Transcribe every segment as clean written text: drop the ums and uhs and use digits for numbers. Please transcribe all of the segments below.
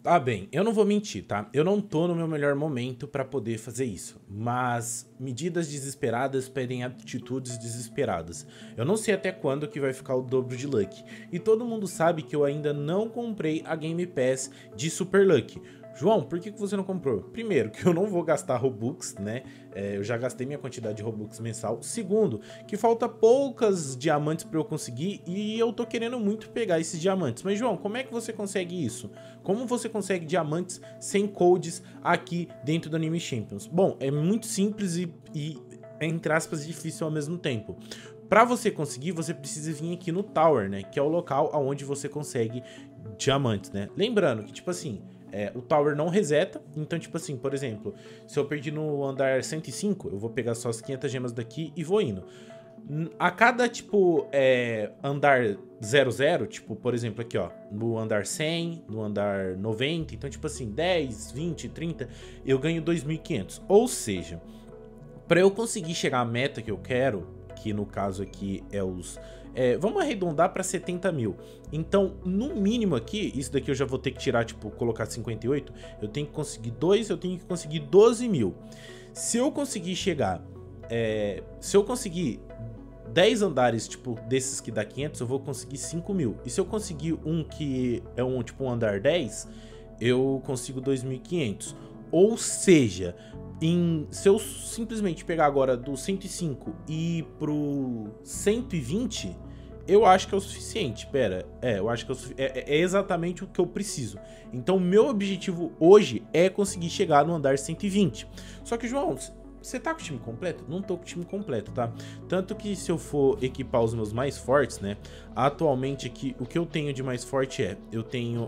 Ah, bem, eu não vou mentir, tá? Eu não tô no meu melhor momento pra poder fazer isso, mas medidas desesperadas pedem atitudes desesperadas. Eu não sei até quando que vai ficar o dobro de Luck, e todo mundo sabe que eu ainda não comprei a Game Pass de Super Luck. João, por que você não comprou? Primeiro, que eu não vou gastar Robux, né? Eu já gastei minha quantidade de Robux mensal. Segundo, que falta poucas diamantes para eu conseguir e eu tô querendo muito pegar esses diamantes. Mas, João, como é que você consegue isso? Como você consegue diamantes sem codes aqui dentro do Anime Champions? Bom, é muito simples e entre aspas, difícil ao mesmo tempo. Para você conseguir, você precisa vir aqui no Tower, né? Que é o local onde você consegue diamantes, né? Lembrando que, tipo assim, o Tower não reseta, então, tipo assim, por exemplo, se eu perdi no andar 105, eu vou pegar só as 500 gemas daqui e vou indo. A cada, tipo, andar 00, tipo, por exemplo, aqui, ó, no andar 100, no andar 90, então, tipo assim, 10, 20, 30, eu ganho 2.500. Ou seja, para eu conseguir chegar à meta que eu quero, que no caso aqui é os... vamos arredondar para 70 mil. Então, no mínimo aqui, isso daqui eu já vou ter que tirar, tipo, colocar 58. Eu tenho que conseguir 2, eu tenho que conseguir 12 mil. Se eu conseguir chegar... se eu conseguir 10 andares, tipo, desses que dá 500, eu vou conseguir 5 mil. E se eu conseguir um que é tipo, um andar 10, eu consigo 2.500. Ou seja... se eu simplesmente pegar agora do 105 e ir pro 120, eu acho que é o suficiente. Pera, eu acho que é exatamente o que eu preciso. Então, meu objetivo hoje é conseguir chegar no andar 120. Só que, João, você tá com o time completo? Não tô com o time completo, tá? Tanto que se eu for equipar os meus mais fortes, né? Atualmente aqui, o que eu tenho de mais forte eu tenho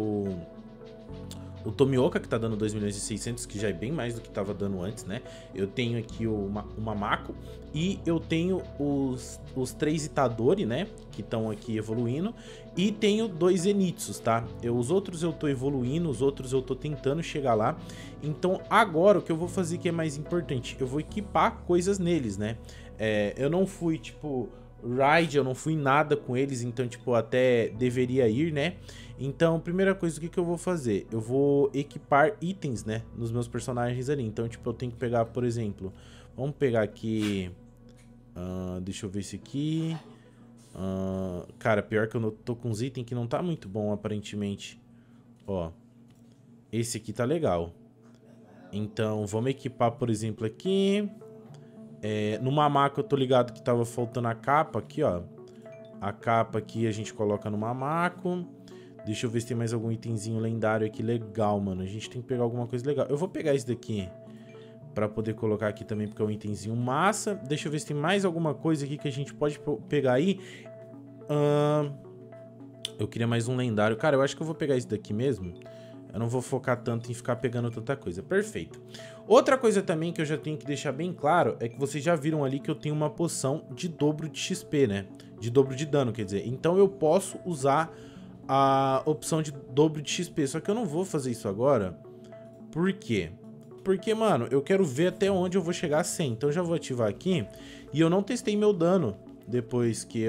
o Tomioka, que tá dando 2.600.000, que já é bem mais do que tava dando antes, né? Eu tenho aqui o Mamako e eu tenho os 3 Itadori, né? Que estão aqui evoluindo. E tenho 2 Zenitsus, tá? Os outros eu tô evoluindo, os outros eu tô tentando chegar lá. Então agora o que eu vou fazer que é mais importante, eu vou equipar coisas neles, né? Eu não fui, tipo... Ride, eu não fui nada com eles, então, tipo, até deveria ir, né? Então, primeira coisa, o que eu vou fazer? Eu vou equipar itens, né, nos meus personagens ali. Então, tipo, eu tenho que pegar, por exemplo, vamos pegar aqui, deixa eu ver esse aqui. Cara, pior que eu tô com uns itens que não tá muito bom, aparentemente. Ó, esse aqui tá legal. Então, vamos equipar, por exemplo, aqui... no Mamako eu tô ligado que tava faltando a capa aqui, ó. A capa aqui a gente coloca no Mamako. Deixa eu ver se tem mais algum itemzinho lendário aqui legal, mano. A gente tem que pegar alguma coisa legal. Eu vou pegar esse daqui pra poder colocar aqui também, porque é um itemzinho massa. Deixa eu ver se tem mais alguma coisa aqui que a gente pode pegar aí. Eu queria mais um lendário. Cara, eu acho que eu vou pegar esse daqui mesmo. Eu não vou focar tanto em ficar pegando tanta coisa. Perfeito. Outra coisa também que eu já tenho que deixar bem claro é que vocês já viram ali que eu tenho uma poção de dobro de XP, né? De dobro de dano, quer dizer. Então eu posso usar a opção de dobro de XP. Só que eu não vou fazer isso agora. Por quê? Porque, mano, eu quero ver até onde eu vou chegar a 100. Então eu já vou ativar aqui. E eu não testei meu dano depois que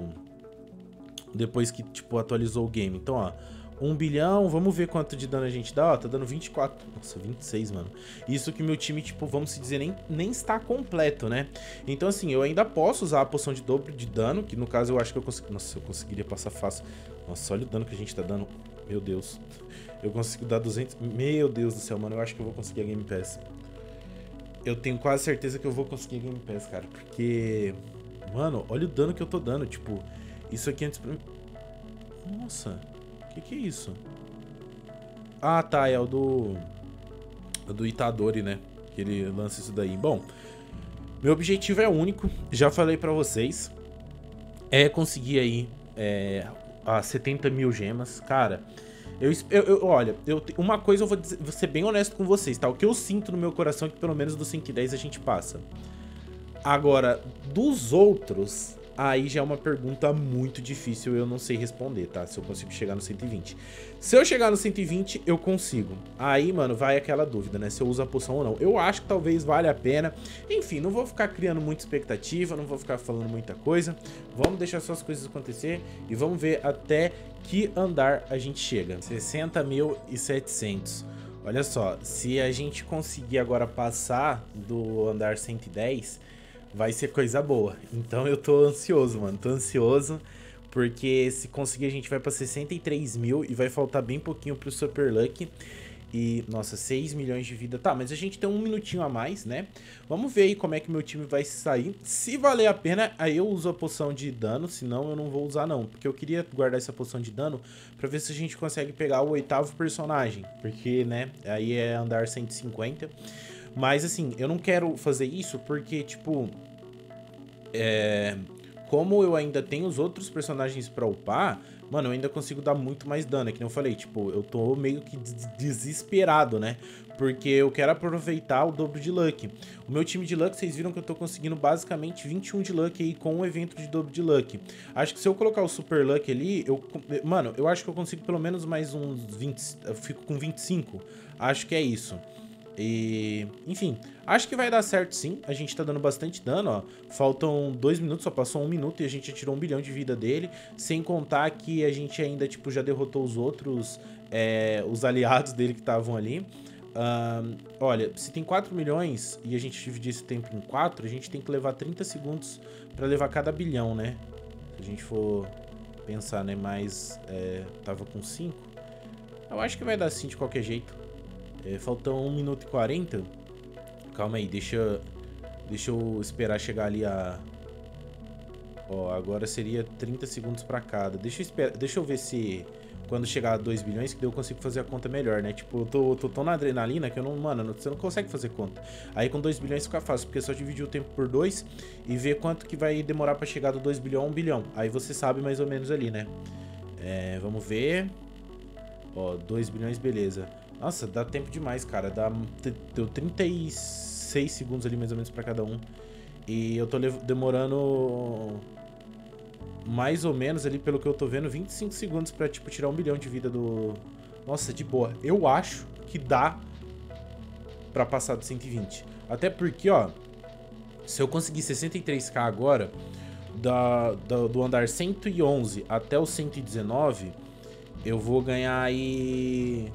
tipo, atualizou o game. Então, ó... 1 bilhão, vamos ver quanto de dano a gente dá, ó, tá dando 24, nossa, 26, mano. Isso que meu time, tipo, vamos se dizer, nem está completo, né? Então, assim, eu ainda posso usar a poção de dobro de dano, que no caso eu acho que eu consigo, nossa, eu conseguiria passar fácil. Nossa, olha o dano que a gente tá dando, meu Deus. Eu consigo dar 200, meu Deus do céu, mano, eu acho que eu vou conseguir a Game Pass. Eu tenho quase certeza que eu vou conseguir a Game Pass, cara, porque, mano, olha o dano que eu tô dando, tipo, isso aqui antes pra mim... Nossa... Que é isso? Ah, tá, é o do Itadori, né? Que ele lança isso daí. Bom, meu objetivo é único, já falei pra vocês. É conseguir aí as 70 mil gemas. Cara, olha, uma coisa eu vou ser bem honesto com vocês, tá? O que eu sinto no meu coração é que pelo menos do 110 a gente passa. Agora, dos outros... aí já é uma pergunta muito difícil, eu não sei responder, tá? Se eu consigo chegar no 120. Se eu chegar no 120, eu consigo. Aí, mano, vai aquela dúvida, né? Se eu uso a poção ou não. Eu acho que talvez valha a pena. Enfim, não vou ficar criando muita expectativa, não vou ficar falando muita coisa. Vamos deixar só as coisas acontecer e vamos ver até que andar a gente chega. 60.700. Olha só, se a gente conseguir agora passar do andar 110... vai ser coisa boa. Então eu tô ansioso, mano. Tô ansioso. Porque se conseguir a gente vai pra 63 mil e vai faltar bem pouquinho pro Super Lucky. E, nossa, 6 milhões de vida. Tá, mas a gente tem um minutinho a mais, né? Vamos ver aí como é que meu time vai sair. Se valer a pena, aí eu uso a poção de dano. Senão eu não vou usar não. Porque eu queria guardar essa poção de dano pra ver se a gente consegue pegar o 8º personagem. Porque, né, aí é andar 150. Mas, assim, eu não quero fazer isso porque, tipo... como eu ainda tenho os outros personagens pra upar, mano, eu ainda consigo dar muito mais dano. É que nem eu falei, tipo, eu tô meio que desesperado, né? Porque eu quero aproveitar o dobro de Luck. O meu time de Luck, vocês viram que eu tô conseguindo basicamente 21 de Luck aí com o evento de dobro de Luck. Acho que se eu colocar o Super Luck ali, mano, eu acho que eu consigo pelo menos mais uns 20, eu fico com 25. Acho que é isso. E, enfim, acho que vai dar certo sim. A gente tá dando bastante dano, ó. Faltam 2 minutos, só passou 1 minuto e a gente já tirou 1 bilhão de vida dele. Sem contar que a gente ainda, tipo, já derrotou os outros, os aliados dele que estavam ali. Olha, se tem 4 milhões e a gente dividir esse tempo em 4, a gente tem que levar 30 segundos pra levar cada bilhão, né? Se a gente for pensar, né? Mas, tava com 5. Eu acho que vai dar sim de qualquer jeito. Faltam 1 minuto e 40. Calma aí, deixa eu esperar chegar ali a... Ó, agora seria 30 segundos pra cada. Deixa eu ver se quando chegar a 2 bilhões que daí eu consigo fazer a conta melhor, né? Tipo, eu tô tão na adrenalina que eu não... Mano, você não consegue fazer conta. Aí com 2 bilhões fica fácil, porque é só dividir o tempo por 2 e ver quanto que vai demorar pra chegar do 2 bilhão a 1 bilhão. Aí você sabe mais ou menos ali, né? Vamos ver. Ó, 2 bilhões, beleza. Nossa, dá tempo demais, cara. Deu 36 segundos ali, mais ou menos, pra cada um. E eu tô demorando mais ou menos ali, pelo que eu tô vendo, 25 segundos pra, tipo, tirar 1 bilhão de vida do... Nossa, de boa. Eu acho que dá pra passar do 120. Até porque, ó, se eu conseguir 63k agora, do andar 111 até o 119, eu vou ganhar aí...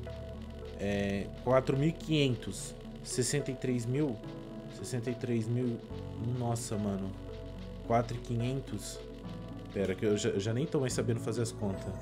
4.500. 63 mil. Nossa, mano. 4.500. Pera, que eu já nem tô mais sabendo fazer as contas.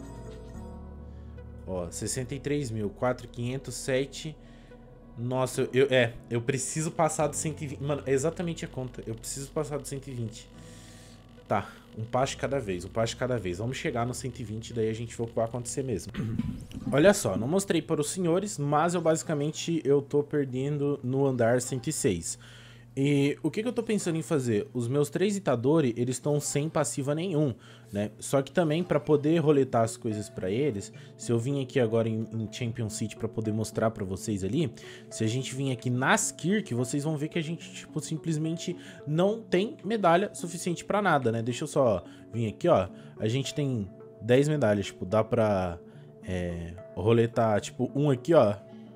Ó, 63 mil. 4.500, 7. Nossa, eu preciso passar do 120. Mano, é exatamente a conta. Eu preciso passar do 120. Tá, um passo cada vez, um passo cada vez. Vamos chegar no 120, daí a gente vê o que vai acontecer mesmo. Olha só, não mostrei para os senhores, mas eu tô perdendo no andar 106. E o que eu tô pensando em fazer? Os meus 3 Itadori, eles estão sem passiva nenhum, né? Só que também, para poder roletar as coisas para eles, se eu vim aqui agora em Champion City para poder mostrar para vocês ali, se a gente vir aqui nas Kirk, vocês vão ver que a gente, tipo, simplesmente não tem medalha suficiente para nada, né? Deixa eu só vir aqui, ó. A gente tem 10 medalhas, tipo, dá pra roletar, tipo, um aqui, ó.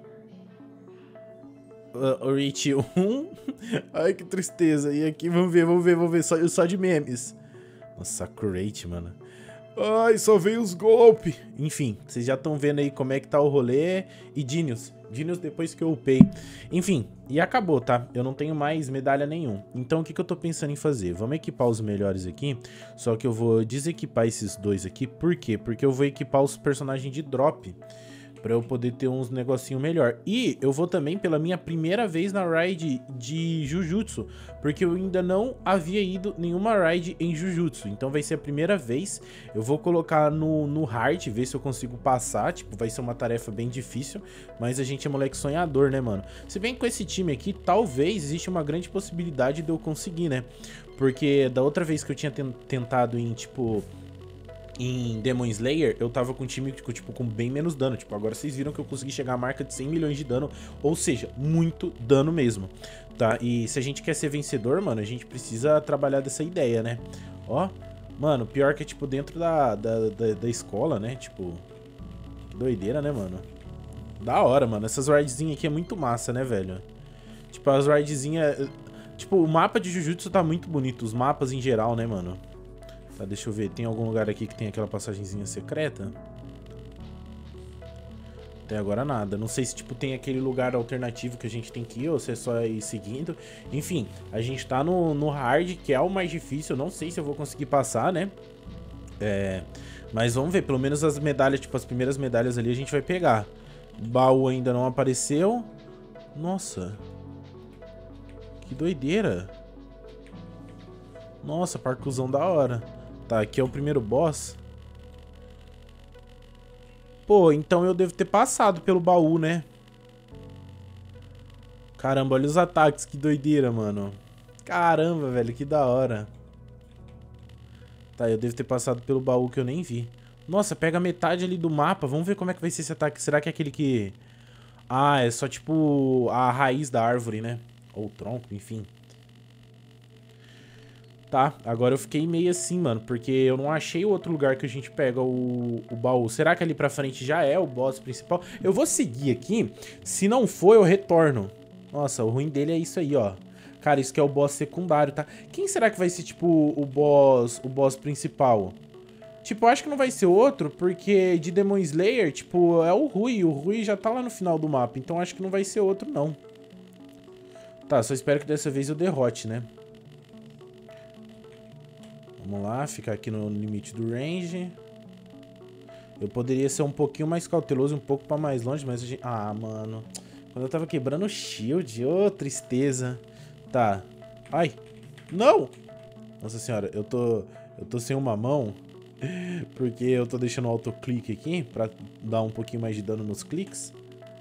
O Reach 1. Ai, que tristeza. E aqui, vamos ver. Só de memes. Nossa, Sakurate, mano. Ai, só veio os golpes. Enfim, vocês já estão vendo aí como é que tá o rolê. E Genius depois que eu upei. Enfim, e acabou, tá? Eu não tenho mais medalha nenhum. Então, o que eu tô pensando em fazer? Vamos equipar os melhores aqui. Só que eu vou desequipar esses dois aqui. Por quê? Porque eu vou equipar os personagens de drop. Pra eu poder ter uns negocinho melhor. E eu vou também pela minha primeira vez na raid de Jujutsu. Porque eu ainda não havia ido nenhuma raid em Jujutsu. Então vai ser a primeira vez. Eu vou colocar no hard, ver se eu consigo passar. Tipo, vai ser uma tarefa bem difícil. Mas a gente é moleque sonhador, né, mano? Se bem que com esse time aqui, talvez existe uma grande possibilidade de eu conseguir, né? Porque da outra vez que eu tinha tentado em, tipo... em Demon Slayer, eu tava com um time, tipo, com bem menos dano. Tipo, agora vocês viram que eu consegui chegar à marca de 100 milhões de dano. Ou seja, muito dano mesmo, tá? E se a gente quer ser vencedor, mano, a gente precisa trabalhar dessa ideia, né? Ó, mano, pior que é, tipo, dentro da escola, né? Tipo, que doideira, né, mano? Da hora, mano. Essas raidzinhas aqui é muito massa, né, velho? Tipo, as raidzinhas... Tipo, o mapa de Jujutsu tá muito bonito. Os mapas em geral, né, mano? Tá, deixa eu ver. Tem algum lugar aqui que tem aquela passagenzinha secreta? Até agora nada. Não sei se, tipo, tem aquele lugar alternativo que a gente tem que ir ou se é só ir seguindo. Enfim, a gente tá no hard, que é o mais difícil. Eu não sei se eu vou conseguir passar, né? Mas vamos ver. Pelo menos as medalhas, tipo, as primeiras medalhas ali a gente vai pegar. O baú ainda não apareceu. Nossa. Que doideira. Nossa, parcuzão da hora. Tá, aqui é o primeiro boss. Pô, então eu devo ter passado pelo baú, né? Caramba, olha os ataques, que doideira, mano. Caramba, velho, que da hora. Tá, eu devo ter passado pelo baú que eu nem vi. Nossa, pega metade ali do mapa. Vamos ver como é que vai ser esse ataque. Será que é aquele que... Ah, é só tipo a raiz da árvore, né? Ou o tronco, enfim. Tá, agora eu fiquei meio assim, mano, porque eu não achei o outro lugar que a gente pega o baú. Será que ali pra frente já é o boss principal? Eu vou seguir aqui. Se não for, eu retorno. Nossa, o ruim dele é isso aí, ó. Cara, isso que é o boss secundário, tá? Quem será que vai ser, tipo, o boss principal? Tipo, eu acho que não vai ser outro, porque de Demon Slayer, tipo, é o Rui. O Rui já tá lá no final do mapa, então acho que não vai ser outro, não. Tá, só espero que dessa vez eu derrote, né? Vamos lá, ficar aqui no limite do range. Eu poderia ser um pouquinho mais cauteloso, um pouco pra mais longe, mas a gente... Ah, mano. Quando eu tava quebrando o shield, ô, tristeza. Tá. Ai. Não! Nossa senhora, eu tô sem uma mão, porque eu tô deixando o autoclique aqui, pra dar um pouquinho mais de dano nos cliques.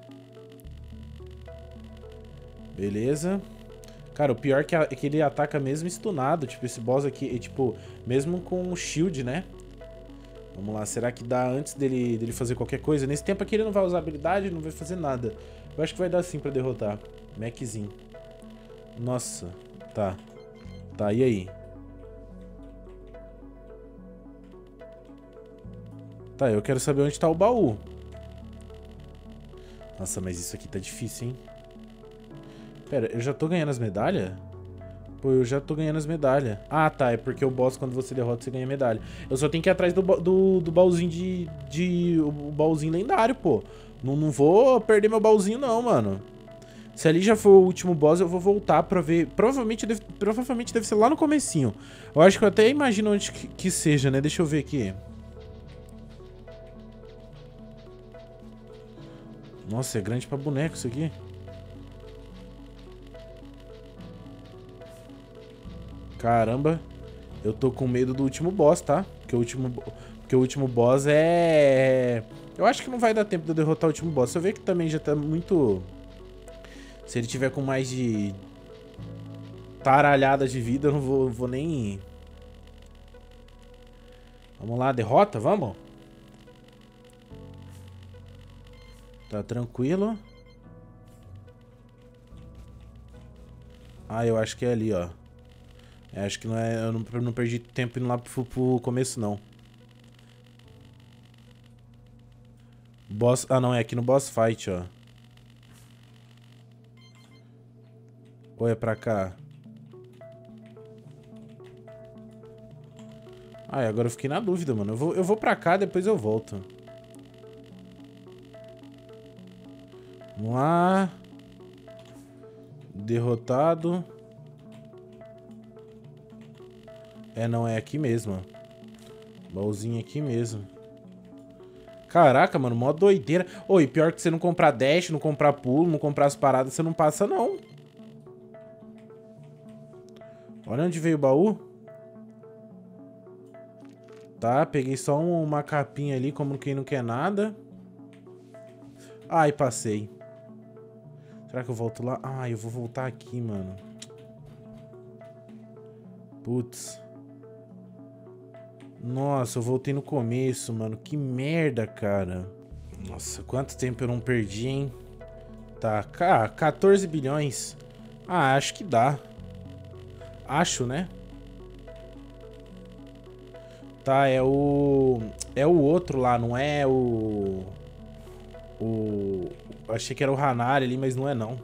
Beleza. Cara, o pior é que ele ataca mesmo stunado. Tipo, esse boss aqui, tipo, mesmo com o shield, né? Vamos lá, será que dá antes dele fazer qualquer coisa? Nesse tempo aqui ele não vai usar habilidade, não vai fazer nada. Eu acho que vai dar sim pra derrotar. Maczinho. Nossa, tá. Tá, e aí? Tá, eu quero saber onde tá o baú. Nossa, mas isso aqui tá difícil, hein? Pera, eu já tô ganhando as medalhas? Pô, eu já tô ganhando as medalhas. Ah, tá. É porque o boss, quando você derrota, você ganha medalha. Eu só tenho que ir atrás do baúzinho o baúzinho lendário, pô. Não vou perder meu baúzinho, não, mano. Se ali já for o último boss, eu vou voltar pra ver. Provavelmente deve ser lá no comecinho. Eu acho que eu até imagino onde que seja, né? Deixa eu ver aqui. Nossa, é grande pra boneco isso aqui. Caramba. Eu tô com medo do último boss, tá? Porque o último boss é... Eu acho que não vai dar tempo de eu derrotar o último boss. Se eu ver que também já tá muito... Se ele tiver com mais de... taralhadas de vida, eu não vou nem... Vamos lá, derrota? Vamos? Tá tranquilo. Ah, eu acho que é ali, ó. Acho que não é... Eu não perdi tempo indo lá pro começo, não. Boss... Ah, não. É aqui no boss fight, ó. Ou é pra cá? Ah, agora eu fiquei na dúvida, mano. Eu vou pra cá, depois eu volto. Vamos lá. Derrotado. É, não, é aqui mesmo, ó. Baúzinho aqui mesmo. Caraca, mano, mó doideira. Oi, pior que você não comprar dash, não comprar pulo, não comprar as paradas, você não passa, não. Olha onde veio o baú. Tá, peguei só uma capinha ali, como quem não quer nada. Ai, passei. Será que eu volto lá? Ai, eu vou voltar aqui, mano. Putz. Nossa, eu voltei no começo, mano. Que merda, cara. Nossa, quanto tempo eu não perdi, hein? Tá, 14 bilhões. Ah, acho que dá. Acho, né? Tá, é o... É o outro lá, não é o... Achei que era o Hanari ali, mas não é não.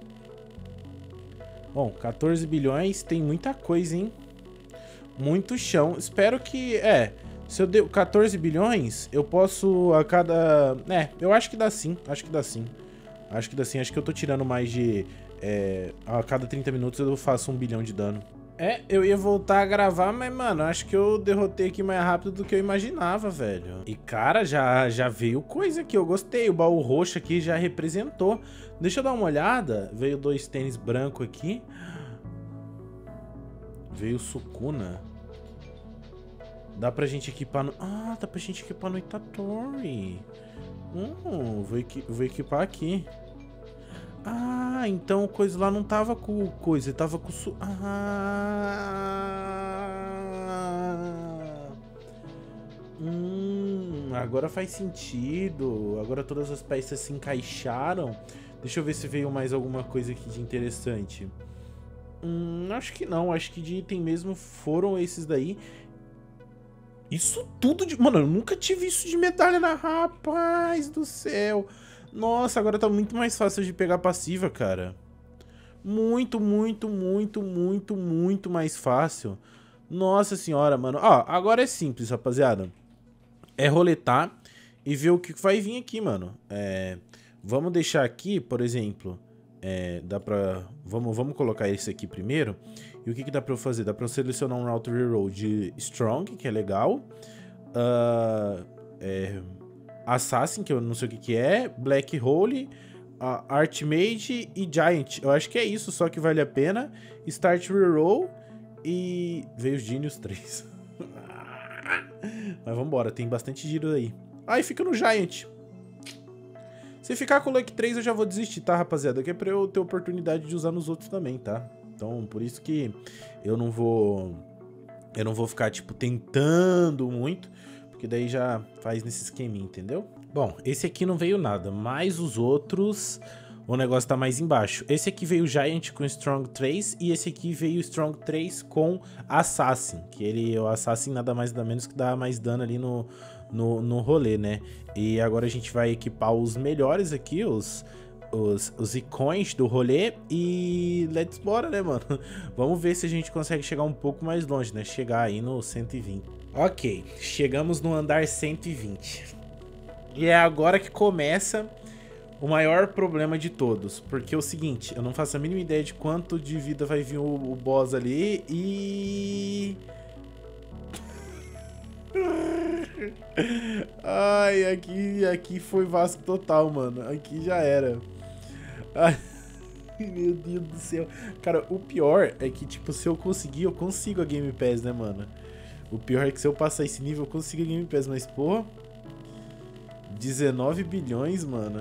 Bom, 14 bilhões tem muita coisa, hein? Muito chão. Espero que... se eu der 14 bilhões, eu posso a cada... eu acho que dá sim. Acho que dá sim. Acho que dá sim. Acho que eu tô tirando mais de... a cada 30 minutos eu faço 1 bilhão de dano. Eu ia voltar a gravar, mas, mano, acho que eu derrotei aqui mais rápido do que eu imaginava, velho. E, cara, já veio coisa aqui, eu gostei. O baú roxo aqui já representou. Deixa eu dar uma olhada. Veio 2 tênis branco aqui. Veio Sukuna. Dá pra gente equipar no... Ah, dá pra gente equipar no Itatori. Vou equipar aqui. Ah, então o coisa lá não tava com coisa, tava com... Agora faz sentido. Agora todas as peças se encaixaram. Deixa eu ver se veio mais alguma coisa aqui de interessante. Acho que não. Acho que de item mesmo foram esses daí. Isso tudo de... Mano, eu nunca tive isso de medalha na... Rapaz do céu. Nossa, agora tá muito mais fácil de pegar passiva, cara. Muito, muito, muito, muito, muito mais fácil. Nossa senhora, mano. Ó, agora é simples, rapaziada. É roletar e ver o que vai vir aqui, mano. Vamos deixar aqui, por exemplo... dá pra... Vamos colocar esse aqui primeiro. E o que dá pra eu fazer? Dá pra eu selecionar um Route Reroll de Strong, que é legal. Assassin, que eu não sei o que é. Black Hole, Archmage e Giant. Eu acho que é isso, só que vale a pena. Start Reroll e... Veio os Genius 3. Mas vambora, tem bastante giro aí. Aí fica no Giant. Se ficar com o Luck 3 eu já vou desistir, tá, rapaziada? Que é pra eu ter oportunidade de usar nos outros também, tá? Então, por isso que eu não vou ficar, tipo, tentando muito, porque daí já faz nesse esqueminha, entendeu? Bom, esse aqui não veio nada, mas os outros, o negócio tá mais embaixo. Esse aqui veio Giant com Strong 3 e esse aqui veio Strong 3 com Assassin, que o Assassin nada mais nada menos que dá mais dano ali no rolê, né? E agora a gente vai equipar os melhores aqui, os icons do rolê e let's bora, né, mano? Vamos ver se a gente consegue chegar um pouco mais longe, né? Chegar aí no 120. Ok, chegamos no andar 120. E é agora que começa o maior problema de todos. Porque é o seguinte, eu não faço a mínima ideia de quanto de vida vai vir o boss ali e... Ai, aqui foi Vasco total, mano. Aqui já era. Ai, meu Deus do céu. Cara, o pior é que, tipo, se eu conseguir, eu consigo a Game Pass, né, mano? O pior é que se eu passar esse nível, eu consigo a Game Pass. Mas, pô... 19 bilhões, mano.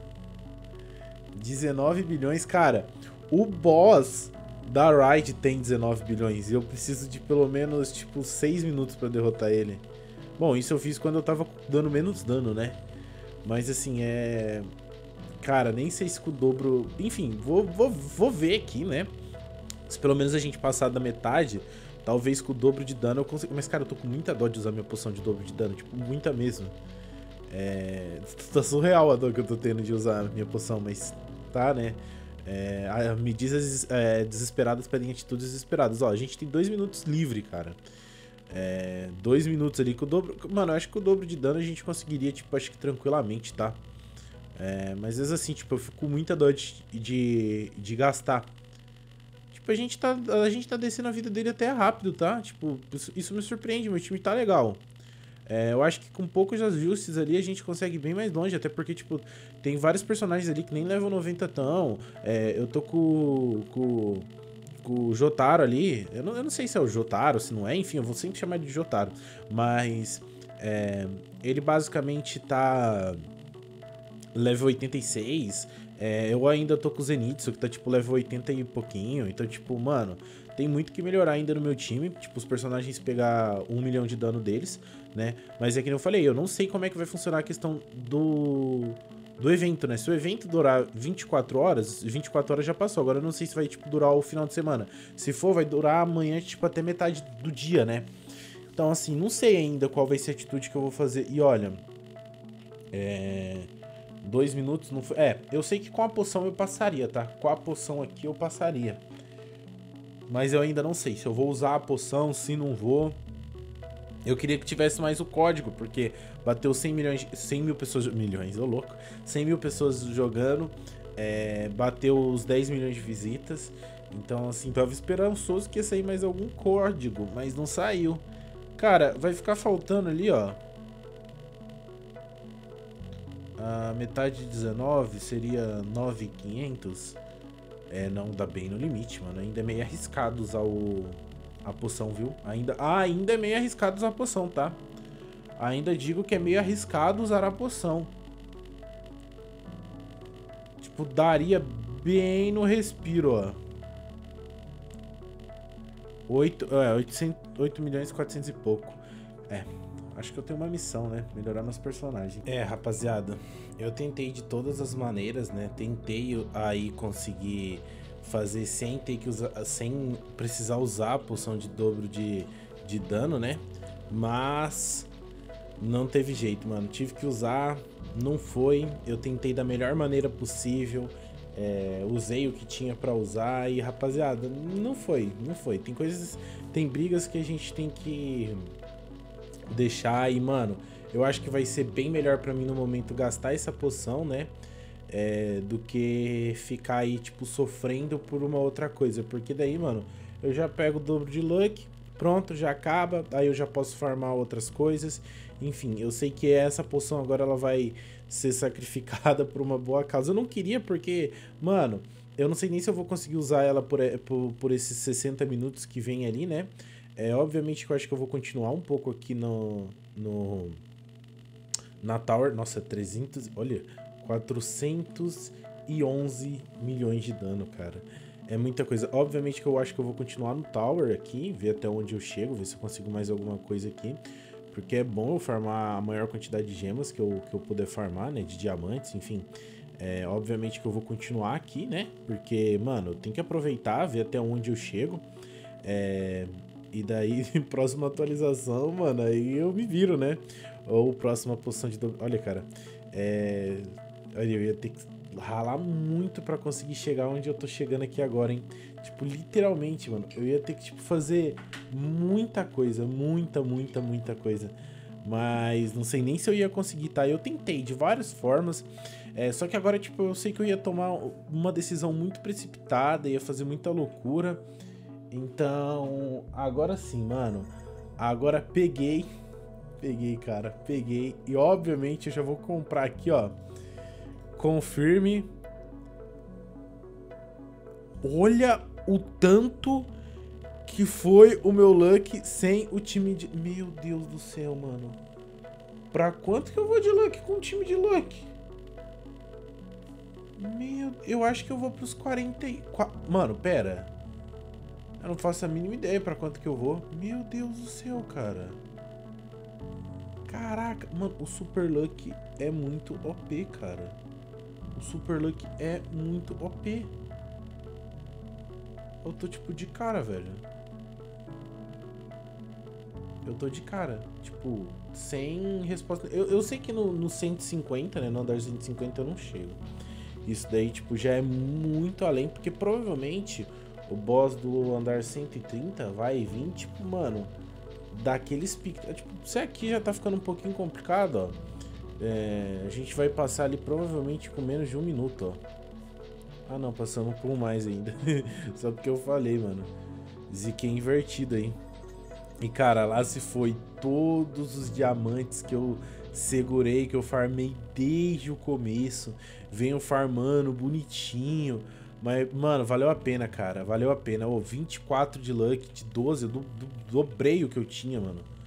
19 bilhões, cara. O boss da Raid tem 19 bilhões. E eu preciso de pelo menos, tipo, 6 minutos pra derrotar ele. Bom, isso eu fiz quando eu tava dando menos dano, né? Mas assim, cara, nem sei se com o dobro... Enfim, vou ver aqui, né? Se pelo menos a gente passar da metade, talvez com o dobro de dano eu consiga... Mas, cara, eu tô com muita dó de usar minha poção de dobro de dano. Tipo, muita mesmo. Tá surreal a dor que eu tô tendo de usar a minha poção, mas tá, né? Medidas desesperadas pedem atitudes desesperadas. Ó, a gente tem 2 minutos livre, cara. 2 minutos ali com o dobro... Mano, eu acho que com o dobro de dano a gente conseguiria, tipo, acho que tranquilamente, tá? Mas às vezes assim, tipo, eu fico com muita dor de gastar. Tipo, a gente tá descendo a vida dele até rápido, tá? Tipo, isso me surpreende, meu time tá legal. Eu acho que com poucos ajustes ali a gente consegue bem mais longe, até porque, tipo, tem vários personagens ali que nem levam 90 tão. Eu tô com o Jotaro ali, eu não sei se é o Jotaro, se não é, enfim, eu vou sempre chamar de Jotaro, mas ele basicamente tá level 86. Eu ainda tô com o Zenitsu, que tá, tipo, level 80 e pouquinho. Então, tipo, mano, tem muito que melhorar ainda no meu time. Tipo, os personagens pegar 1 milhão de dano deles, né? Mas é que nem eu falei, eu não sei como é que vai funcionar a questão do evento, né? Se o evento durar 24 horas, 24 horas já passou. Agora eu não sei se vai, tipo, durar o final de semana. Se for, vai durar amanhã, tipo, até metade do dia, né? Então, assim, não sei ainda qual vai ser a atitude que eu vou fazer. E olha, 2 minutos não foi... eu sei que com a poção eu passaria, tá? Com a poção aqui eu passaria. Mas eu ainda não sei se eu vou usar a poção, se não vou. Eu queria que tivesse mais o código, porque bateu 100 mil pessoas... Milhões, ô louco. 100 mil pessoas jogando. Bateu os 10 milhões de visitas. Então, assim, tava esperançoso que ia sair mais algum código, mas não saiu. Cara, vai ficar faltando ali, ó. A metade de 19 seria 9.500. Não dá bem no limite, mano. Ainda é meio arriscado usar a poção, viu? Ainda é meio arriscado usar a poção, tá? Ainda digo que é meio arriscado usar a poção. Tipo, daria bem no respiro, ó. 8 milhões e 400 e pouco. Acho que eu tenho uma missão, né? Melhorar meus personagens. Rapaziada, eu tentei de todas as maneiras, né? Tentei aí conseguir fazer sem ter que usar, sem precisar usar a poção de dobro de dano, né? Mas não teve jeito, mano. Tive que usar, não foi. Eu tentei da melhor maneira possível. Usei o que tinha pra usar e, rapaziada, não foi. Tem coisas, tem brigas que a gente tem que deixar e, mano, eu acho que vai ser bem melhor pra mim no momento gastar essa poção, né? Do que ficar aí, tipo, sofrendo por uma outra coisa. Porque daí, mano, eu já pego o dobro de luck, pronto, já acaba, aí eu já posso farmar outras coisas. Enfim, eu sei que essa poção agora ela vai ser sacrificada por uma boa causa. Eu não queria porque, mano, eu não sei nem se eu vou conseguir usar ela por esses 60 minutos que vem ali, né? Obviamente que eu acho que eu vou continuar um pouco aqui na Tower. Nossa, 300... Olha, 411 milhões de dano, cara. É muita coisa. Obviamente que eu acho que eu vou continuar no Tower aqui, ver até onde eu chego, ver se eu consigo mais alguma coisa aqui. Porque é bom eu farmar a maior quantidade de gemas que eu puder farmar, né? De diamantes, enfim. Obviamente que eu vou continuar aqui, né? Porque, mano, eu tenho que aproveitar, ver até onde eu chego. E daí, próxima atualização, mano, aí eu me viro, né? Ou próxima posição de... Olha, cara, eu ia ter que ralar muito pra conseguir chegar onde eu tô chegando aqui agora, hein? Tipo, literalmente, mano, eu ia ter que, tipo, fazer muita coisa, muita coisa. Mas não sei nem se eu ia conseguir, tá? Eu tentei de várias formas, só que agora, tipo, eu sei que eu ia tomar uma decisão muito precipitada, ia fazer muita loucura. Então, agora sim, mano. Agora peguei, cara. Peguei. E, obviamente, eu já vou comprar aqui, ó. Confirme. Olha o tanto que foi o meu luck sem o time de... Meu Deus do céu, mano. Pra quanto que eu vou de luck com o time de luck? Eu acho que eu vou pros 44... Mano, pera. Eu não faço a mínima ideia pra quanto que eu vou. Meu Deus do céu, cara. Caraca. Mano, o Super Luck é muito OP, cara. O Super Luck é muito OP. Eu tô, tipo, de cara, velho. Eu tô de cara. Tipo, sem resposta. Eu sei que no 150, né? No andar 150 eu não chego. Isso daí, tipo, já é muito além. Porque provavelmente... O boss do andar 130 vai vir, tipo, mano, daqueles piques. Tipo, isso aqui já tá ficando um pouquinho complicado, ó. A gente vai passar ali provavelmente com menos de 1 minuto, ó. Ah, não, passamos por mais ainda. Só porque eu falei, mano. Ziquei invertido aí. E, cara, lá se foi todos os diamantes que eu segurei, que eu farmei desde o começo. Venho farmando bonitinho. Mas, mano, valeu a pena, cara. Valeu a pena. 24 de luck, de 12. Eu dobrei o que eu tinha, mano.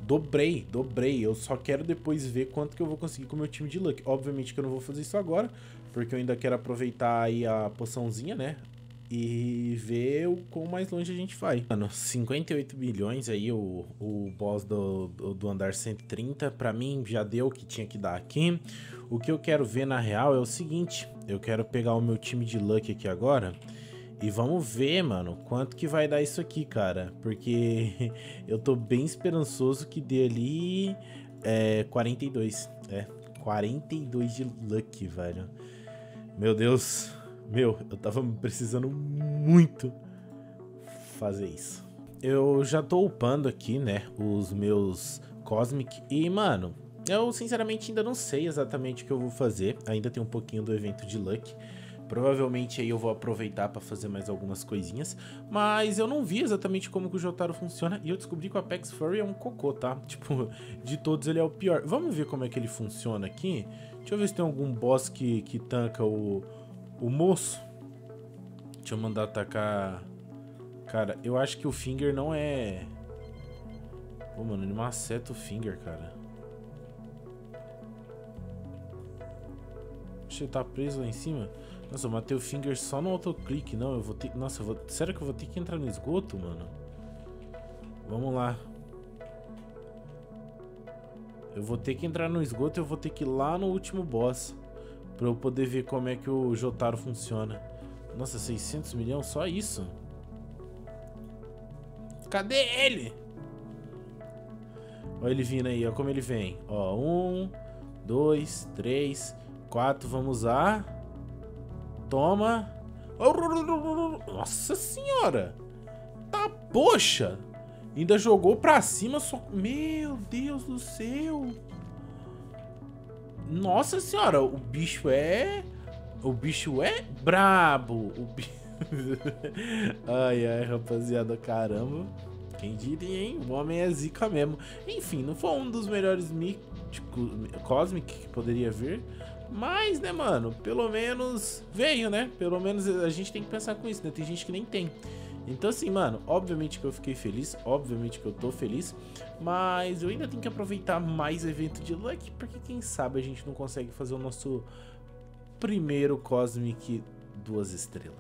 dobrei. Eu só quero depois ver quanto que eu vou conseguir com o meu time de Luck. Obviamente que eu não vou fazer isso agora, porque eu ainda quero aproveitar aí a poçãozinha, né? E ver o quão mais longe a gente vai. Mano, 58 milhões aí, o boss do andar 130, pra mim já deu o que tinha que dar aqui. O que eu quero ver na real é o seguinte, eu quero pegar o meu time de Luck aqui agora e vamos ver, mano, quanto que vai dar isso aqui, cara. Porque eu tô bem esperançoso que dê ali 42. 42 de Luck, velho. Meu Deus. Meu, eu tava precisando muito fazer isso. Eu já tô upando aqui, né, os meus Cosmic. E, mano, eu sinceramente ainda não sei exatamente o que eu vou fazer. Ainda tem um pouquinho do evento de Luck. Provavelmente aí eu vou aproveitar pra fazer mais algumas coisinhas. Mas eu não vi exatamente como que o Jotaro funciona. E eu descobri que o Apex Furry é um cocô, tá? Tipo, de todos ele é o pior. Vamos ver como é que ele funciona aqui. Deixa eu ver se tem algum boss que tanca o moço. Deixa eu mandar atacar. Cara, eu acho que o Finger não é... Pô, mano, ele maceta o Finger, cara. Acho que ele tá preso lá em cima. Nossa, eu matei o Finger só no autoclick. Não, eu vou ter... Nossa, será que eu vou ter que entrar no esgoto, mano? Vamos lá. Eu vou ter que entrar no esgoto e eu vou ter que ir lá no último boss. Pra eu poder ver como é que o Jotaro funciona. Nossa, 600 milhões? Só isso? Cadê ele? Olha ele vindo aí, ó como ele vem. Ó, 1, 2, 3, 4, vamos usar. Toma. Nossa senhora. Tá, poxa. Ainda jogou pra cima só... Meu Deus do céu. Nossa senhora, o bicho é... O bicho é brabo. O bicho... Ai, ai, rapaziada, caramba. Quem diria, hein? O homem é zica mesmo. Enfim, não foi um dos melhores Cosmic que poderia vir. Mas, né, mano, pelo menos veio, né? Pelo menos a gente tem que pensar com isso, né? Tem gente que nem tem. Então assim, mano, obviamente que eu fiquei feliz, obviamente que eu tô feliz, mas eu ainda tenho que aproveitar mais evento de Luck, porque quem sabe a gente não consegue fazer o nosso primeiro Cosmic 2 estrelas.